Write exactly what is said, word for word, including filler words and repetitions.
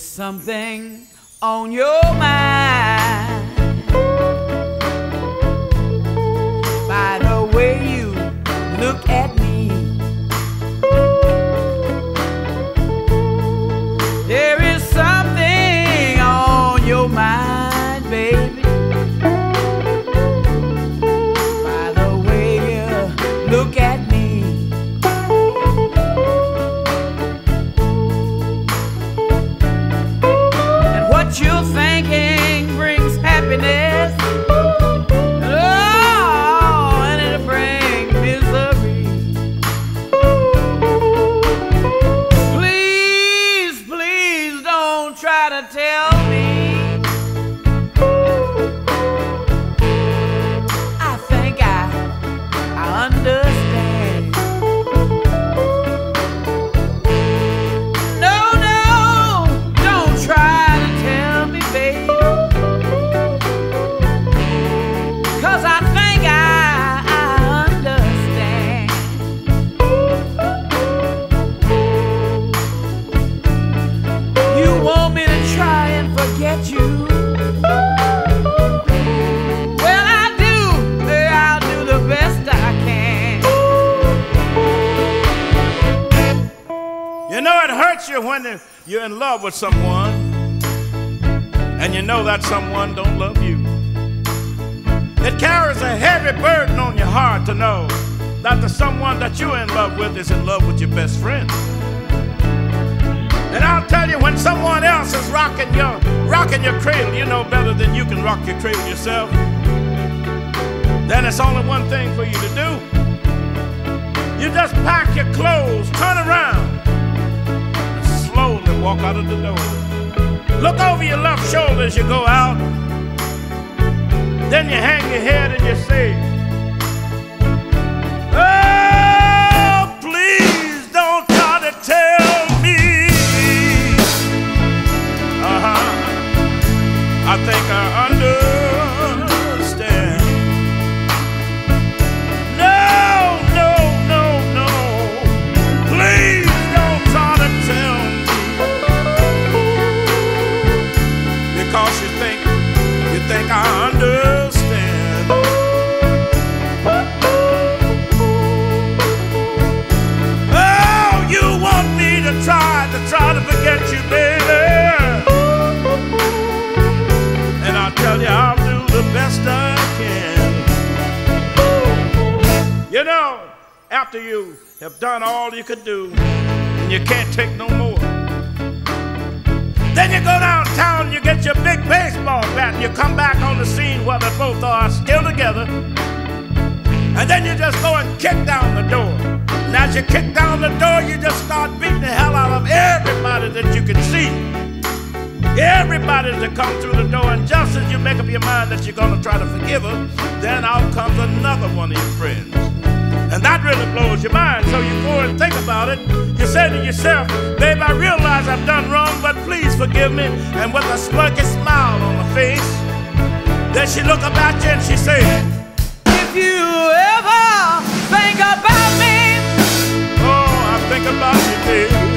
something on your mind by the way you look at me. There is something on your mind, baby, by the way you look at me. What you're thinking brings happiness, oh, and it'll bring misery. Please, please don't try to tell me. I think I, I understand. No, no, don't try. Cause I think I, I understand. You want me to try and forget you? Well, I do. I'll do the best I can. You know, it hurts you when you're in love with someone and you know that someone don't love you. It carries a heavy burden on your heart to know that the someone that you're in love with is in love with your best friend. And I'll tell you, when someone else is rocking your, rocking your cradle, you know better than you can rock your cradle yourself, then it's only one thing for you to do. You just pack your clothes, turn around, and slowly walk out of the door. Look over your left shoulder as you go out. Then you hang your head and you say, oh, please don't try to tell me. Uh-huh. I think I understand. No, no, no, no. Please don't try to tell me. Because you think, you think I understand. Try to try to forget you, baby, and I'll tell you I'll do the best I can. You know, after you have done all you could do and you can't take no more, then you go downtown and you get your big baseball bat and you come back on the scene where they both are still together, and then you just go and kick down the door. And as you kick down the door, you just start beating the hell out of everybody that you can see. Everybody that comes through the door, and just as you make up your mind that you're going to try to forgive her, then out comes another one of your friends. And that really blows your mind, so you go and think about it. You say to yourself, babe, I realize I've done wrong, but please forgive me. And with a smirky smile on her face, then she look up at you and she say, if you ever think about me, think about you, baby.